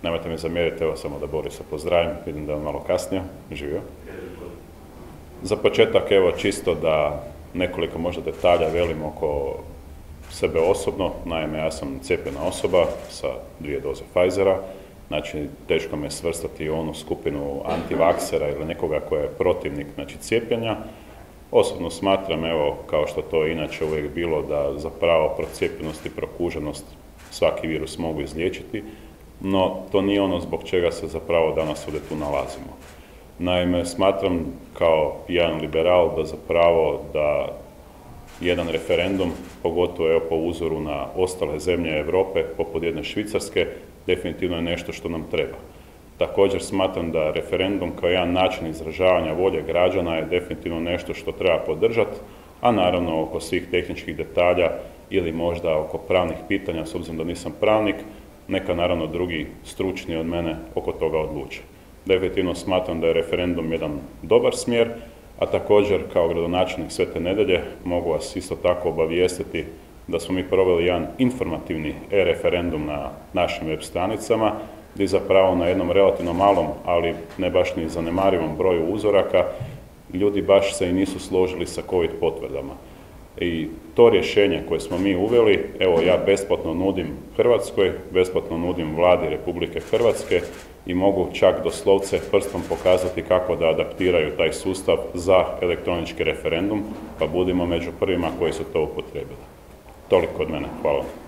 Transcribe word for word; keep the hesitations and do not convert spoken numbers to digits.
Nemojte mi zamjeriti, evo samo da Borisa pozdravim, vidim da je on malo kasnije, živio. Za početak, evo čisto da nekoliko možda detalja velim oko sebe osobno. Naime, ja sam cijepljena osoba sa dvije doze Pfizera, znači teško me svrstati u onu skupinu antivaksera ili nekoga koja je protivnik, znači cijepljenja. Osobno smatram, evo, kao što to inače uvijek bilo, da zapravo procijepljenost i prokuženost svaki virus mogu izliječiti, no to nije ono zbog čega se zapravo danas ovdje tu nalazimo. Naime, smatram kao jedan liberal da zapravo da jedan referendum, pogotovo evo po uzoru na ostale zemlje Europe, poput jedne Švicarske, definitivno je nešto što nam treba. Također smatram da referendum kao jedan način izražavanja volje građana je definitivno nešto što treba podržati, a naravno oko svih tehničkih detalja ili možda oko pravnih pitanja, s obzirom da nisam pravnik, neka naravno drugi stručni od mene oko toga odluče. Definitivno smatram da je referendum jedan dobar smjer, a također kao gradonačelnik Svete Nedelje mogu vas isto tako obavijestiti da smo mi proveli jedan informativni e-referendum na našim web stranicama, gdje zapravo na jednom relativno malom, ali ne baš ni zanemarivom broju uzoraka, ljudi baš se i nisu složili sa COVID potvrdama. I to rješenje koje smo mi uveli, evo ja besplatno nudim Hrvatskoj, besplatno nudim Vladi Republike Hrvatske i mogu čak doslovce prstom pokazati kako da adaptiraju taj sustav za elektronički referendum, pa budimo među prvima koji su to upotrijebili. Toliko od mene. Hvala.